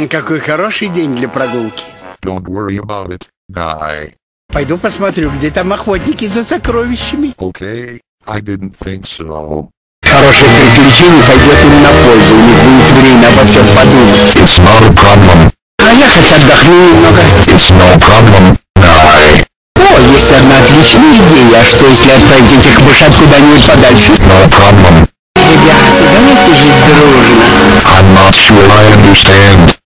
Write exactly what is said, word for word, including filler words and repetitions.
Какой хороший день для прогулки. Don't worry about it, guy. Пойду посмотрю, где там охотники за сокровищами. Okay, I didn't think so. Хорошее приключение пойдет им на пользу, у них будет время обо всем подумать. It's not a problem. А я хоть отдохну немного. It's no problem, guy. О, есть одна отличная идея. А что, если отправить этих мышат куда-нибудь подальше? No problem. Ребята, давайте жить дружно. I'm not sure I understand.